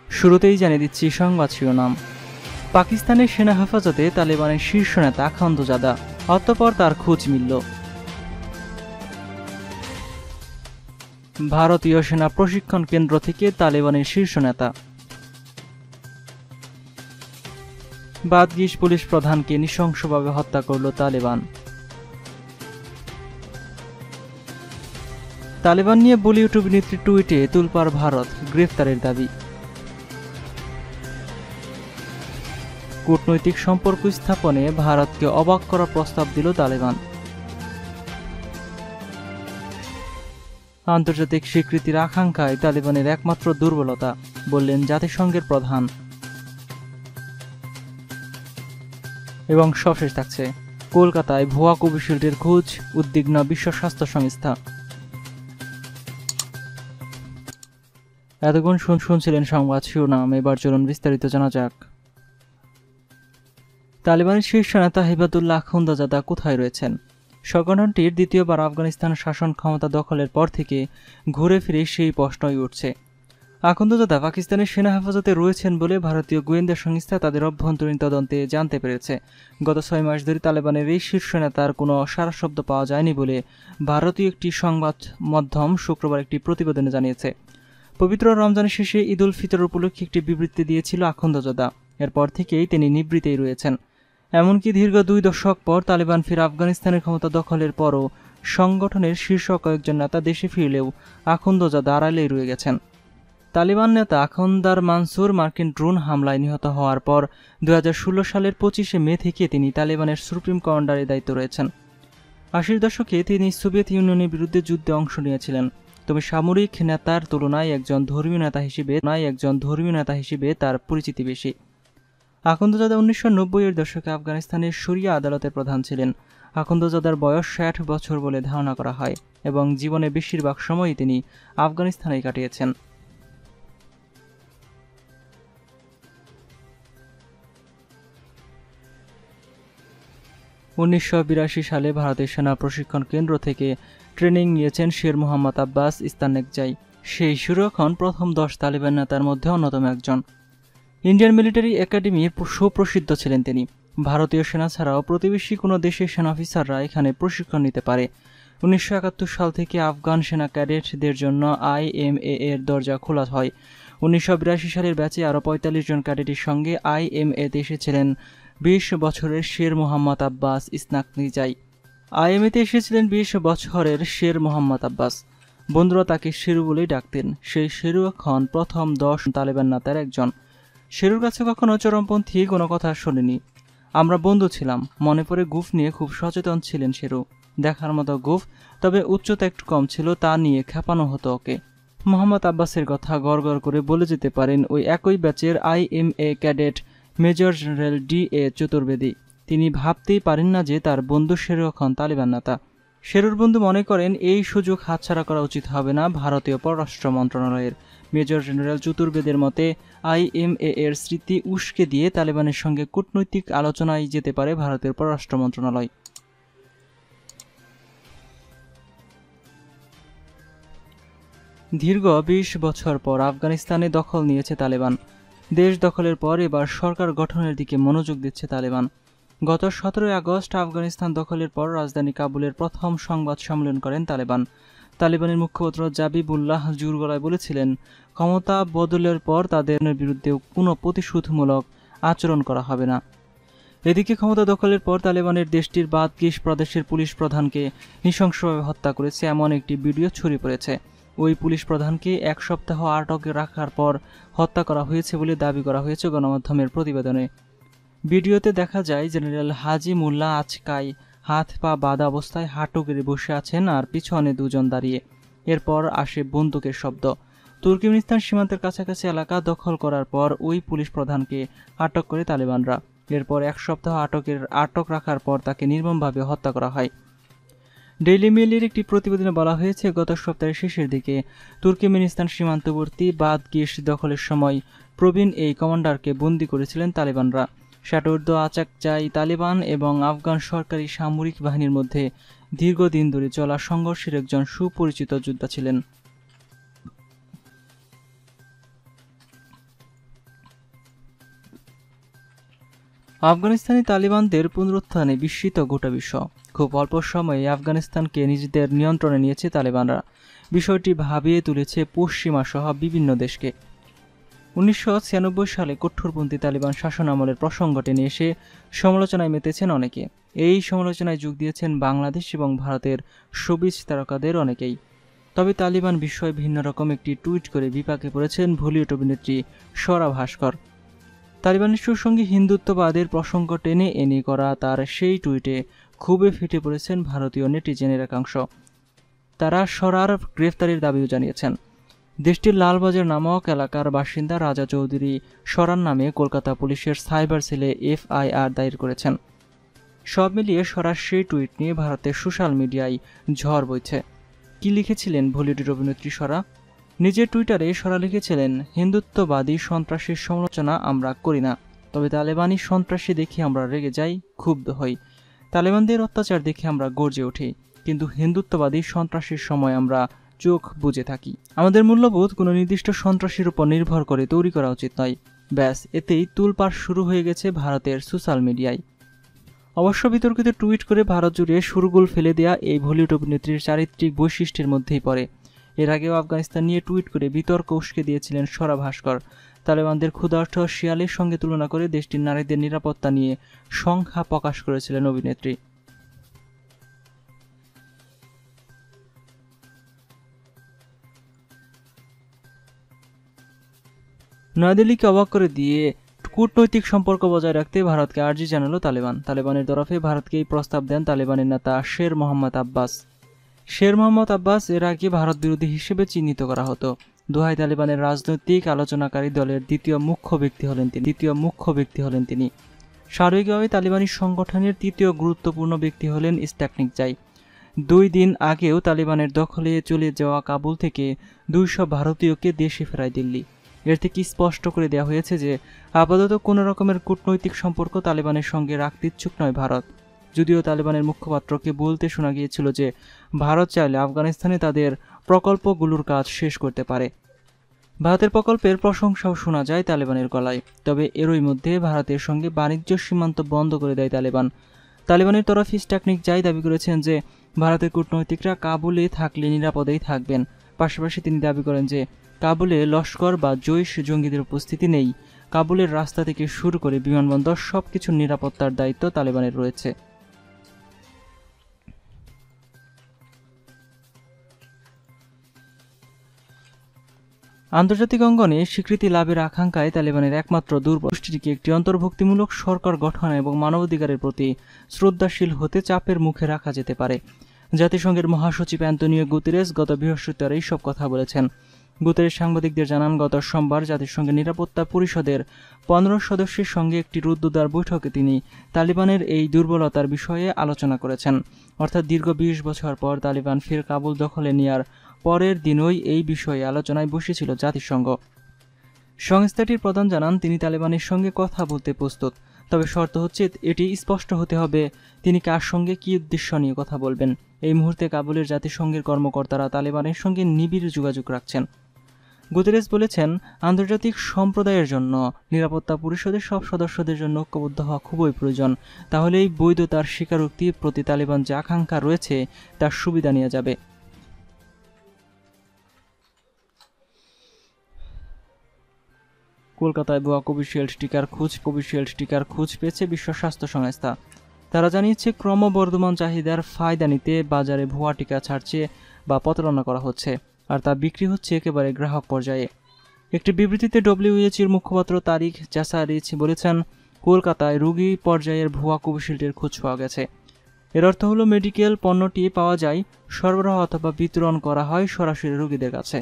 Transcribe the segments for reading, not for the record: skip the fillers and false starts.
শুরুতেই জানিয়ে দিচ্ছি সংবাদ শিরোনাম। পাকিস্তানের সেনা হেফাজতে তালেবানের শীর্ষ নেতা খন্দজাদা, অতঃপর তার খোঁজ মিলল। ভারতীয় সেনা প্রশিক্ষণ কেন্দ্র থেকে তালেবানের শীর্ষ নেতা। বাদগিশ পুলিশ প্রধানকে নৃশংসভাবে হত্যা করল তালেবান। তালেবান নিয়ে বলিউড অভিনেত্রীর টুইটে তুলপাড় ভারত, গ্রেফতারের দাবি। কূটনৈতিক সম্পর্ক স্থাপনে ভারতকে অবাক করার প্রস্তাব দিল তালেবান। আন্তর্জাতিক স্বীকৃতির আকাঙ্ক্ষায় তালেবানের একমাত্র দুর্বলতা, বললেন জাতিসংঘের প্রধান। এবং সবশেষ থাকছে, কলকাতায় ভুয়া কোভিশিল্ডের খোঁজ, উদ্বিগ্ন বিশ্ব স্বাস্থ্য সংস্থা। এতক্ষণ শুনছিলেন সংবাদ শিরোনাম, এবার চলুন বিস্তারিত জানা যাক। তালেবানের শীর্ষ নেতা হিবাতুল্লাহ খন্দজাদা কোথায় রয়েছেন? সংগঠনটির দ্বিতীয়বার আফগানিস্তান শাসন ক্ষমতা দখলের পর থেকে ঘুরে ফিরে সেই প্রশ্নই উঠছে। খন্দজাদা পাকিস্তানের সেনা হেফাজতে রয়েছেন বলে ভারতীয় গোয়েন্দা সংস্থা তাদের অভ্যন্তরীণ তদন্তে জানতে পেরেছে। গত 6 মাস ধরে তালেবানের এই শীর্ষ নেতার কোনো সারা শব্দ পাওয়া যায়নি বলে ভারতীয় একটি সংবাদ মাধ্যম শুক্রবার একটি প্রতিবেদনে জানিয়েছে। পবিত্র রমজানের শেষে ঈদ উল ফিতর উপলক্ষে একটি বিবৃতি দিয়েছিল খন্দজাদা। এরপর থেকেই তিনি নিবৃত্তেই রয়েছেন। এমনকি দীর্ঘ 2 দশক পর তালেবান ফিরে আফগানিস্তানের ক্ষমতা দখলের পরও সংগঠনের শীর্ষ কয়েকজন নেতা দেশে ফিরলেও খন্দজাদা আড়ালেই রয়ে গেছেন। তালেবান নেতা খন্দদার মানসুর মার্কিন ড্রোন হামলায় নিহত হওয়ার পর 2016 সালের 25শে মে থেকে তিনি তালেবানের সুপ্রিম কমান্ডারের দায়িত্ব রয়েছেন। 80-র দশকে তিনি সোভিয়েত ইউনিয়নের বিরুদ্ধে যুদ্ধে অংশ নিয়েছিলেন। তবে সামরিক নেতার তুলনায় একজন ধর্মীয় নেতা হিসেবে তার পরিচিতি বেশি। খন্দজাদা 1990-এর দশকে আফগানিস্তানের শরিয়া আদালতের প্রধান ছিলেন। খন্দজাদার বয়স 60 বছর বলে ধারণা করা হয় এবং জীবনের বেশিরভাগ সময়ই তিনি আফগানিস্তানেই কাটিয়েছেন। (1982 সালে ভারতের সেনা প্রশিক্ষণ কেন্দ্র থেকে ট্রেনিং নিয়েছেন শের মোহাম্মদ আব্বাস ইস্তানেকজাই। সেই শুরু এখন প্রথম 10 তালেবান নেতার মধ্যে অন্যতম একজন। ইন্ডিয়ান মিলিটারি একাডেমির সুপ্রসিদ্ধ ছিলেন তিনি। ভারতীয় সেনা ছাড়াও প্রতিবেশী কোনো দেশের সেনা অফিসাররা এখানে প্রশিক্ষণ নিতে পারে। 1971 সাল থেকে আফগান সেনা ক্যাডেটদের জন্য IMA এর দরজা খোলা হয়। 1982 সালের ব্যাচে আরও 45 জন ক্যাডেটের সঙ্গে IMA-তে এসেছিলেন 20 বছরের শের মোহাম্মদ আব্বাস ইস্তানেকজাই। IMA-তে এসেছিলেন 20 বছরের শের মোহাম্মদ আব্বাস। বন্ধুরা তাকে শেরু বলেই ডাকতেন। সেই শেরু এখন প্রথম 10 তালেবান নেতার একজন। শেরুর কাছে কখনো চরমপন্থী কোনো কথা শোনেনি। আমরা বন্ধু ছিলাম। মনে পড়ে গুফ নিয়ে খুব সচেতন ছিলেন শেরু। দেখার মতো গুফ, তবে উচ্চতা একটু কম ছিল, তা নিয়ে খেপানো হতো ওকে। মোহাম্মদ আব্বাসের কথা গড়গড় করে বলে যেতে পারেন ওই একই ব্যাচের IMA cadet major general DA Chaturvedi. তিনি ভাবতেই পারেন না যে তার বন্ধু শেরু এখন তালেবান নেতা। শেরুর বন্ধু মনে করেন এই সুযোগ হাতছাড়া করা উচিত হবে না ভারতীয় পররাষ্ট্র মন্ত্রণালয়ের। মেজর জেনারেল চতুর্বেদের মতে IMA এর স্মৃতি উস্কে দিয়ে তালেবানের সঙ্গে কূটনৈতিক আলোচনায় যেতে পারে ভারতের পররাষ্ট্র মন্ত্রণালয়। দীর্ঘ 20 বছর পর আফগানিস্তানে দখল নিয়েছে তালেবান। দেশ দখলের পর এবার সরকার গঠনের দিকে মনোযোগ দিচ্ছে তালেবান। গত 17 আগস্ট আফগানিস্তান দখলের পর রাজধানী কাবুলের প্রথম সংবাদ সম্মেলন করেন তালেবান। তালেবানের মুখপাত্র জাবিবুল্লাহ জোর গলায় বলেছিলেন, ক্ষমতা বদলের পর তাদের বিরুদ্ধে কোনো প্রতিশোধমূলক আচরণ করা হবে না। এদিকে ক্ষমতা দখলের পর তালেবানের দেশটির বাদগিশ প্রদেশের পুলিশ প্রধানকে নৃশংসভাবে হত্যা করেছে এমন একটি ভিডিও ছড়িয়ে পড়েছে। ওই পুলিশ প্রধানকে 1 সপ্তাহ আটকে রাখার পর হত্যা করা হয়েছে বলে দাবি করা হয়েছে গণমাধ্যমের প্রতিবেদনে। ভিডিওতে দেখা যায় জেনারেল হাজি মোল্লা আচকাই হাত পা বাঁধা অবস্থায় হাঁটু গেড়ে বসে আছেন আর পিছনে 2 জন দাঁড়িয়ে। এরপর আসে বন্দুকের শব্দ। তুর্কমেনিস্তান সীমান্তের কাছাকাছি এলাকা দখল করার পর ওই পুলিশ প্রধানকে আটক করে তালেবানরা। এরপর 1 সপ্তাহ আটক রাখার পর তাকে নির্মমভাবে হত্যা করা হয়। ডেইলি মেইলের একটি প্রতিবেদনে বলা হয়েছে, গত সপ্তাহের শেষের দিকে তুর্কমেনিস্তান সীমান্তবর্তী বাদগিশ দখলের সময় প্রবীণ এই কমান্ডারকে বন্দী করেছিলেন তালেবানরা। শাটুর্দ আচাকজাই তালেবান এবং আফগান সরকারি সামরিক বাহিনীর মধ্যে দীর্ঘদিন ধরে চলা সংঘর্ষের একজন সুপরিচিত যোদ্ধা ছিলেন। আফগানিস্তানি তালিবানদের পুনরুত্থানে বিস্মিত গোটা বিশ্ব। খুব অল্প সময়ে আফগানিস্তানকে নিজেদের নিয়ন্ত্রণে নিয়েছে তালিবানরা। বিষয়টি ভাবিয়ে তুলেছে পশ্চিমা সহ বিভিন্ন দেশকে। 1996 সালে কঠোরপন্থী তালিবান শাসনামলের প্রসঙ্গ টেনে এসে সমালোচনায় মেতেছেন অনেকে। এই সমালোচনায় যোগ দিয়েছেন বাংলাদেশ এবং ভারতের শোবিজ তারকাদের অনেকেই। তবে তালিবান বিষয়ে ভিন্ন রকম একটি টুইট করে বিপাকে পড়েছেন বলিউড অভিনেত্রী স্বরা ভাস্কর। তালিবান ইস্যুর সঙ্গে হিন্দুত্ববাদের প্রসঙ্গ টেনে এনে করা তার সেই টুইটে খুবই ফেটে পড়েছেন ভারতীয় নেটিজেনের একাংশ। তারা স্বরার গ্রেফতারির দাবিও জানিয়েছেন। দেশটির লালবাজার নামক এলাকার বাসিন্দা রাজা চৌধুরী স্বরার নামে কলকাতা পুলিশের সাইবার সেলে FIR দায়ের করেছেন। সব মিলিয়ে স্বরার সেই টুইট নিয়ে ভারতের সোশ্যাল মিডিয়ায় ঝড় বইছে। কি লিখেছিলেন বলিউডের অভিনেত্রী স্বরা? নিজের টুইটারে স্বরা লিখেছিলেন, হিন্দুত্ববাদী সন্ত্রাসীর সমালোচনা আমরা করি না, তবে তালেবানি সন্ত্রাসী দেখে আমরা রেগে যাই, ক্ষুব্ধ হই। তালেবানদের অত্যাচার দেখে আমরা গর্জে উঠি, কিন্তু হিন্দুত্ববাদী সন্ত্রাসীর সময় আমরা চোখ বুজে থাকি। আমাদের মূল্যবোধ কোনো নির্দিষ্ট সন্ত্রাসীর উপর নির্ভর করে তৈরি করা উচিত নয়। ব্যাস, এতেই তুলপাড় শুরু হয়ে গেছে ভারতের সোশ্যাল মিডিয়ায়। অবশ্য বিতর্কিত টুইট করে ভারত জুড়ে শোরগোল ফেলে দেয়া এই বলিউড অভিনেত্রীর চারিত্রিক বৈশিষ্ট্যের মধ্যেই পড়ে। এর আগেও আফগানিস্তান নিয়ে টুইট করে বিতর্ক উস্কে দিয়েছিলেন স্বরা ভাস্কর। তালেবানদের ক্ষুধার্ত শিয়ালের সঙ্গে তুলনা করে দেশটির নারীদের নিরাপত্তা নিয়ে সংখ্যা প্রকাশ করেছিলেন অভিনেত্রী। নয়াদিল্লিকে অবাক করে দিয়ে কূটনৈতিক সম্পর্ক বজায় রাখতে ভারতকে আর্জি জানালো তালেবান। তালেবানের তরফে ভারতকে এই প্রস্তাব দেন তালেবানের নেতা শের মোহাম্মদ আব্বাস। শের মোহাম্মদ আব্বাস এর আগে ভারত বিরোধী হিসেবে চিহ্নিত করা হতো। দোহায় তালেবানের রাজনৈতিক আলোচনাকারী দলের দ্বিতীয় মুখ্য ব্যক্তি হলেন তিনি। সাময়িকভাবে তালিবানি সংগঠনের তৃতীয় গুরুত্বপূর্ণ ব্যক্তি হলেন ইস্তাকনিকজাই। 2 দিন আগেও তালিবানের দখলে চলে যাওয়া কাবুল থেকে 200 ভারতীয়কে দেশে ফেরায় দিল্লি। এর থেকে স্পষ্ট করে দেওয়া হয়েছে যে আপাতত কোনো রকমের কূটনৈতিক সম্পর্ক তালেবানের সঙ্গে রাখতে ইচ্ছুক নয় ভারত। যদিও তালেবানের মুখপাত্রকে বলতে শোনা গিয়েছিল যে ভারত চাইলে আফগানিস্তানে তাদের প্রকল্পগুলোর কাজ শেষ করতে পারে। ভারতের প্রকল্পের প্রশংসাও শোনা যায় তালেবানের গলায়। তবে এরই মধ্যে ভারতের সঙ্গে বাণিজ্য সীমান্ত বন্ধ করে দেয় তালেবান। তালেবানের তরফ ইস্তাকনিকজাই দাবি করেছেন যে ভারতের কূটনৈতিকরা কাবুলে থাকলে নিরাপদেই থাকবেন। পাশাপাশি তিনি দাবি করেন যে কাবুলে লস্কর বা জৈশ জঙ্গিদের উপস্থিতি নেই। কাবুলের রাস্তা থেকে শুরু করে বিমানবন্দর সবকিছুর নিরাপত্তার দায়িত্ব তালেবানের রয়েছে। আন্তর্জাতিক অঙ্গনে স্বীকৃতি লাভের আকাঙ্ক্ষায় তালেবানের একমাত্র দুর্বলটিকে একটি অন্তর্ভুক্তিমূলক সরকার গঠন এবং মানবাধিকারের প্রতি শ্রদ্ধাশীল হতে চাপের মুখে রাখা যেতে পারে। জাতিসংঘের মহাসচিব অ্যান্তোনিও গুতেরেস গত বৃহস্পতিবার এইসব কথা বলেছেন। গুতেরেস সাংবাদিকদের জানান, গত সোমবার জাতিসংঘের নিরাপত্তা পরিষদের 15 সদস্যের সঙ্গে একটি রুদ্ধদ্বার বৈঠকে তিনি তালিবানের এই দুর্বলতার বিষয়ে আলোচনা করেছেন। অর্থাৎ দীর্ঘ 20 বছর পর তালিবান ফের কাবুল দখলে নেয়ার পরের দিনই এই বিষয়ে আলোচনায় বসেছিল জাতিসংঘ। সংস্থাটির প্রধান জানান, তিনি তালেবানের সঙ্গে কথা বলতে প্রস্তুত, তবে শর্ত হচ্ছে এটি স্পষ্ট হতে হবে তিনি কার সঙ্গে কী উদ্দেশ্য নিয়ে কথা বলবেন। এই মুহূর্তে কাবুলের জাতিসংঘের কর্মকর্তারা তালেবানের সঙ্গে নিবিড় যোগাযোগ রাখছেন। গুতেরেস বলেছেন, আন্তর্জাতিক সম্প্রদায়ের জন্য নিরাপত্তা পরিষদের সব সদস্যদের জন্য ঐক্যবদ্ধ হওয়া খুবই প্রয়োজন। তাহলেই বৈধতার স্বীকারোক্তির প্রতি তালেবান যে আকাঙ্ক্ষা রয়েছে তার সুবিধা নেওয়া যাবে। কলকাতায় ভুয়া কোভিশিল্ড টিকার খোঁজ পেয়েছে বিশ্ব স্বাস্থ্য সংস্থা। তারা জানিয়েছে, ক্রমবর্ধমান চাহিদার ফায়দা নিতে বাজারে ভুয়া টিকা ছাড়ছে বা প্রতারণা করা হচ্ছে, আর তা বিক্রি হচ্ছে একেবারে গ্রাহক পর্যায়ে। একটি বিবৃতিতে WHO-র মুখপাত্র তারিক জাসারিচ বলেছেন, কলকাতায় রোগী পর্যায়ের ভুয়া কোভিশিল্ডের খোঁজ পাওয়া গেছে। এর অর্থ হলো মেডিকেল পণ্যটি পাওয়া যায়, সরবরাহ অথবা বিতরণ করা হয় সরাসরি রোগীদের কাছে।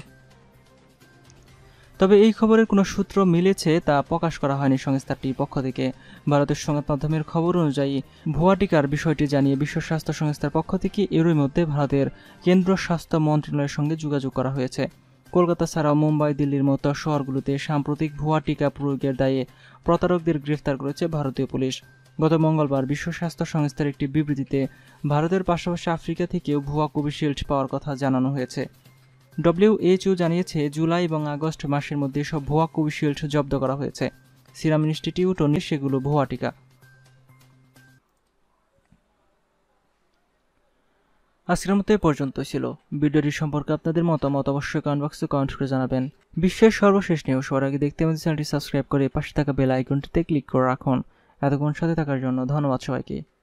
তবে এই খবরের কোনো সূত্র মিলেছে তা প্রকাশ করা হয়নি সংস্থাটির পক্ষ থেকে। ভারতের সংবাদ মাধ্যমের খবর অনুযায়ী ভুয়া টিকার বিষয়টি জানিয়ে বিশ্ব স্বাস্থ্য সংস্থার পক্ষ থেকে এরই মধ্যে ভারতের কেন্দ্রীয় স্বাস্থ্য মন্ত্রণালয়ের সঙ্গে যোগাযোগ করা হয়েছে। কলকাতা ছাড়াও মুম্বাই, দিল্লির মতো শহরগুলোতে সাম্প্রতিক ভুয়া টিকা প্রয়োগের দায়ে প্রতারকদের গ্রেফতার করেছে ভারতীয় পুলিশ। গত মঙ্গলবার বিশ্ব স্বাস্থ্য সংস্থার একটি বিবৃতিতে ভারতের পাশাপাশি আফ্রিকা থেকেও ভুয়া কোভিশিল্ড পাওয়ার কথা জানানো হয়েছে। WHO জানিয়েছে, জুলাই এবং আগস্ট মাসের মধ্যে সব ভুয়া কোভিশিল্ড জব্দ করা হয়েছে। সিরাম ইনস্টিটিউটও সেগুলো ভুয়া টিকা। আজকের মতো এ পর্যন্ত ছিল। ভিডিওটি সম্পর্কে আপনাদের মতামত অবশ্যই কমেন্ট বক্সে কমেন্ট করে জানাবেন। বিশ্বের সর্বশেষ নিউজ সবার আগে দেখতে আমাদের চ্যানেলটি সাবস্ক্রাইব করে পাশে থাকা বেল আইকনটিতে ক্লিক করে রাখুন। এতক্ষণ সাথে থাকার জন্য ধন্যবাদ সবাইকে।